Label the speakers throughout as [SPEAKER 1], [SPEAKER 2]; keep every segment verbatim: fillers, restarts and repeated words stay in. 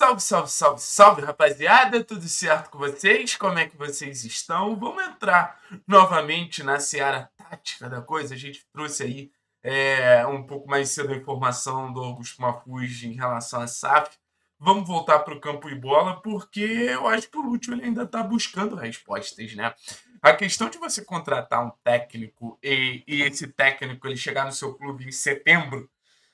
[SPEAKER 1] Salve, salve, salve, salve, rapaziada! Tudo certo com vocês? Como é que vocês estão? Vamos entrar novamente na seara tática da coisa. A gente trouxe aí é, um pouco mais cedo a informação do Augusto Mafuz em relação à S A F. Vamos voltar para o campo e bola, porque eu acho que o Lúcio ele ainda está buscando respostas, né? A questão de você contratar um técnico e, e esse técnico ele chegar no seu clube em setembro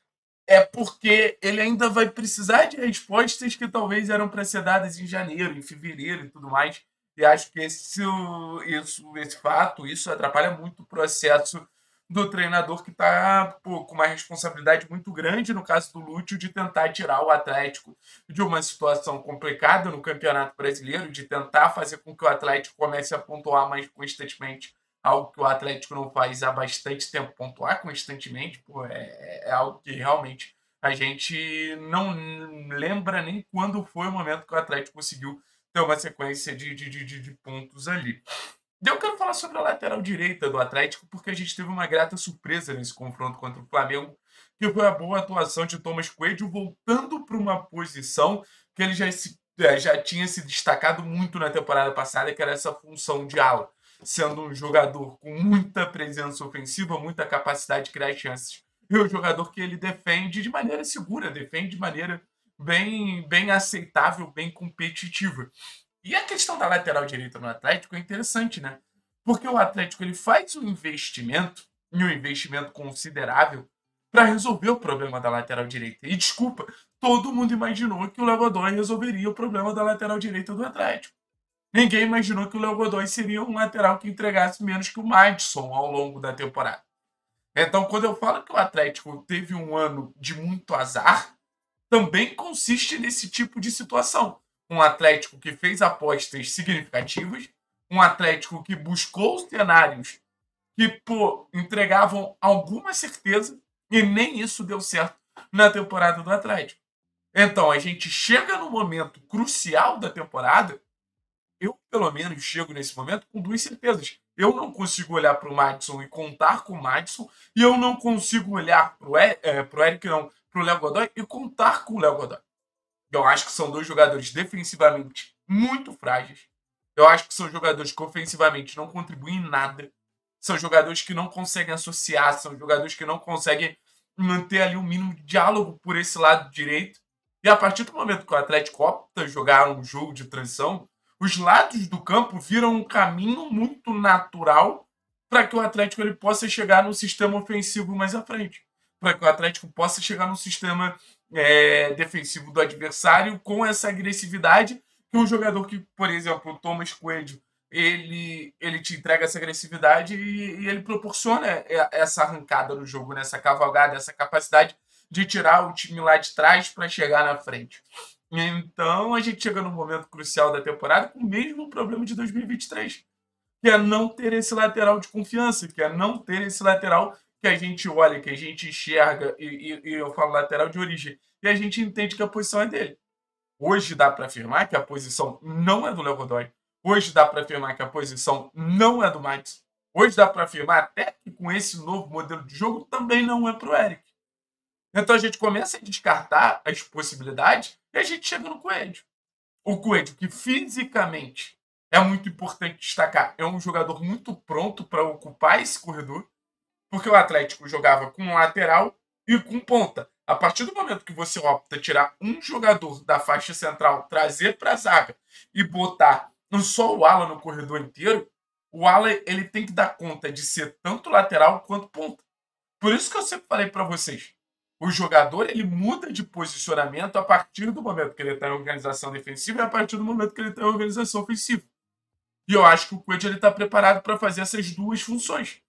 [SPEAKER 1] é porque ele ainda vai precisar de respostas que talvez eram para ser dadas em janeiro, em fevereiro e tudo mais. E acho que esse, isso, esse fato, isso atrapalha muito o processo do treinador que está com uma responsabilidade muito grande, no caso do Lúcio, de tentar tirar o Atlético de uma situação complicada no Campeonato Brasileiro, de tentar fazer com que o Atlético comece a pontuar mais constantemente, algo que o Atlético não faz há bastante tempo, pontuar constantemente, pô, é, é algo que realmente a gente não lembra nem quando foi o momento que o Atlético conseguiu ter uma sequência de, de, de, de pontos ali. Eu quero falar sobre a lateral direita do Atlético, porque a gente teve uma grata surpresa nesse confronto contra o Flamengo, que foi a boa atuação de Thomas Coelho voltando para uma posição que ele já, se, já tinha se destacado muito na temporada passada, que era essa função de ala, sendo um jogador com muita presença ofensiva, muita capacidade de criar chances. E um jogador que ele defende de maneira segura, defende de maneira bem, bem aceitável, bem competitiva. E a questão da lateral direita no Atlético é interessante, né? Porque o Atlético ele faz um investimento, e um investimento considerável, para resolver o problema da lateral direita. E desculpa, todo mundo imaginou que o Léo Godoy resolveria o problema da lateral direita do Atlético. Ninguém imaginou que o Léo Godoy seria um lateral que entregasse menos que o Madison ao longo da temporada. Então, quando eu falo que o Atlético teve um ano de muito azar, também consiste nesse tipo de situação. Um Atlético que fez apostas significativas, um Atlético que buscou cenários que pô, entregavam alguma certeza e nem isso deu certo na temporada do Atlético. Então, a gente chega no momento crucial da temporada, eu, pelo menos, chego nesse momento com duas certezas. Eu não consigo olhar para o Madison e contar com o Madison, e eu não consigo olhar para o é, Eric, não, para o Léo Godoy e contar com o Léo Godoy. Eu acho que são dois jogadores defensivamente muito frágeis. Eu acho que são jogadores que ofensivamente não contribuem em nada. São jogadores que não conseguem associar, são jogadores que não conseguem manter ali um mínimo de diálogo por esse lado direito. E a partir do momento que o Atlético opta jogar um jogo de transição, os lados do campo viram um caminho muito natural para que o Atlético ele possa chegar num sistema ofensivo mais à frente. Para que o Atlético possa chegar num sistema é, defensivo do adversário com essa agressividade que um jogador que, por exemplo, o Thomas Coelho, ele, ele te entrega essa agressividade e, e ele proporciona essa arrancada no jogo, né? Essa cavalgada, essa capacidade de tirar o time lá de trás para chegar na frente. Então, a gente chega num momento crucial da temporada com o mesmo problema de dois mil e vinte e três, que é não ter esse lateral de confiança, que é não ter esse lateral que a gente olha, que a gente enxerga, e, e, e eu falo lateral de origem, e a gente entende que a posição é dele. Hoje dá para afirmar que a posição não é do Léo Godoy. Hoje dá para afirmar que a posição não é do Max. Hoje dá para afirmar até que com esse novo modelo de jogo também não é para o Eric. Então a gente começa a descartar as possibilidades e a gente chega no Coelho. O Coelho, que fisicamente é muito importante destacar, é um jogador muito pronto para ocupar esse corredor, porque o Atlético jogava com lateral e com ponta. A partir do momento que você opta tirar um jogador da faixa central, trazer para a zaga e botar só o ala no corredor inteiro, o ala ele tem que dar conta de ser tanto lateral quanto ponta. Por isso que eu sempre falei para vocês, o jogador ele muda de posicionamento a partir do momento que ele está em organização defensiva e a partir do momento que ele está em organização ofensiva. E eu acho que o Coelho está preparado para fazer essas duas funções.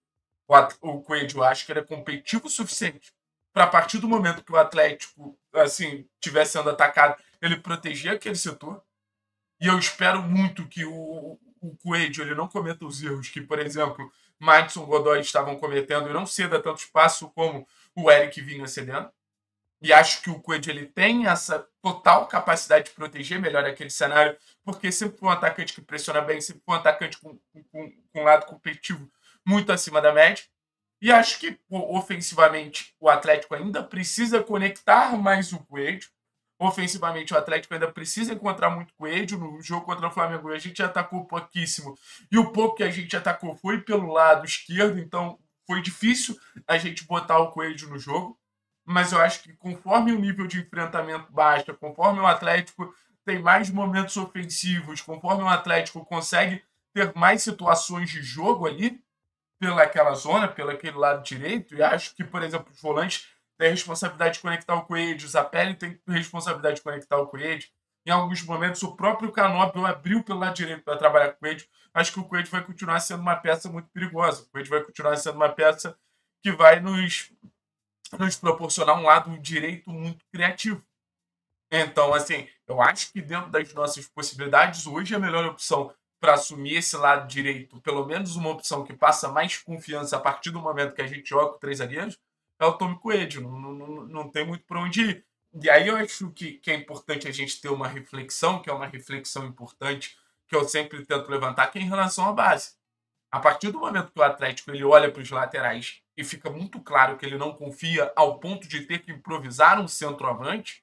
[SPEAKER 1] O Coelho, eu acho que ele é competitivo o suficiente para, a partir do momento que o Atlético assim estiver sendo atacado, ele proteger aquele setor. E eu espero muito que o, o Coelho ele não cometa os erros que, por exemplo, Madison e Godoy estavam cometendo e não ceda tanto espaço como o Eric vinha cedendo. E acho que o Coelho ele tem essa total capacidade de proteger melhor aquele cenário, porque sempre foi um atacante que pressiona bem, sempre foi um atacante com, com, com um lado competitivo muito acima da média. E acho que, ofensivamente, o Atlético ainda precisa conectar mais o Coelho, Ofensivamente, o Atlético ainda precisa encontrar muito Coelho. No jogo contra o Flamengo, a gente atacou pouquíssimo. E o pouco que a gente atacou foi pelo lado esquerdo, então foi difícil a gente botar o Coelho no jogo. Mas eu acho que conforme o nível de enfrentamento baixa, conforme o Atlético tem mais momentos ofensivos, conforme o Atlético consegue ter mais situações de jogo ali, pelaquela zona, pelo aquele lado direito, e acho que, por exemplo, os volantes têm a responsabilidade de conectar o Coelho, o Zapelli tem a responsabilidade de conectar o Coelho. Em alguns momentos, o próprio Canóbio abriu pelo lado direito para trabalhar com o Coelho. Acho que o Coelho vai continuar sendo uma peça muito perigosa. O Coelho vai continuar sendo uma peça que vai nos, nos proporcionar um lado direito muito criativo. Então, assim, eu acho que dentro das nossas possibilidades, hoje a melhor opção para assumir esse lado direito, pelo menos uma opção que passa mais confiança a partir do momento que a gente joga com três zagueiros, é o Tommy Coelho. Não, não, não, não tem muito para onde ir. E aí eu acho que, que é importante a gente ter uma reflexão, que é uma reflexão importante, que eu sempre tento levantar, que é em relação à base. A partir do momento que o Atlético ele olha para os laterais e fica muito claro que ele não confia ao ponto de ter que improvisar um centroavante,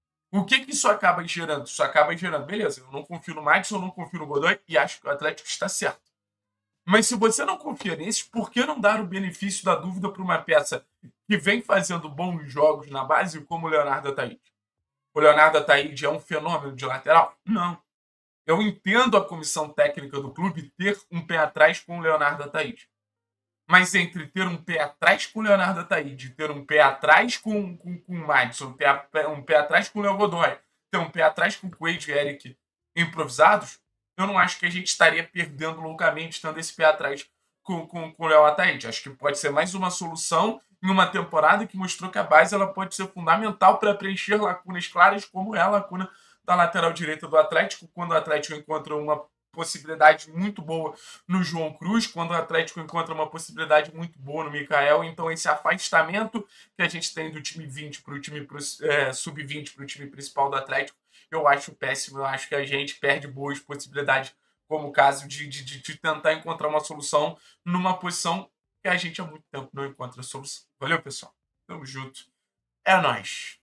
[SPEAKER 1] o que, que isso acaba gerando? Isso acaba gerando, beleza, eu não confio no Max, eu não confio no Godoy e acho que o Atlético está certo. Mas se você não confia nesses, por que não dar o benefício da dúvida para uma peça que vem fazendo bons jogos na base como o Leonardo Ataíde? O Leonardo Ataíde é um fenômeno de lateral? Não. Eu entendo a comissão técnica do clube ter um pé atrás com o Leonardo Ataíde. Mas entre ter um pé atrás com o Leonardo Ataíde, ter um pé atrás com, com, com o Madison, um pé, um pé atrás com o Léo Godoy, ter um pé atrás com o Quaid e Eric improvisados, eu não acho que a gente estaria perdendo loucamente estando esse pé atrás com, com, com o Léo Ataíde. Acho que pode ser mais uma solução em uma temporada que mostrou que a base ela pode ser fundamental para preencher lacunas claras, como é a lacuna da lateral direita do Atlético, quando o Atlético encontra uma possibilidade muito boa no João Cruz, quando o Atlético encontra uma possibilidade muito boa no Mikael. Então, esse afastamento que a gente tem do time vinte para o time é, sub vinte para o time principal do Atlético, eu acho péssimo. Eu acho que a gente perde boas possibilidades, como o caso de, de, de tentar encontrar uma solução numa posição que a gente há muito tempo não encontra solução. Valeu, pessoal. Tamo junto. É nóis.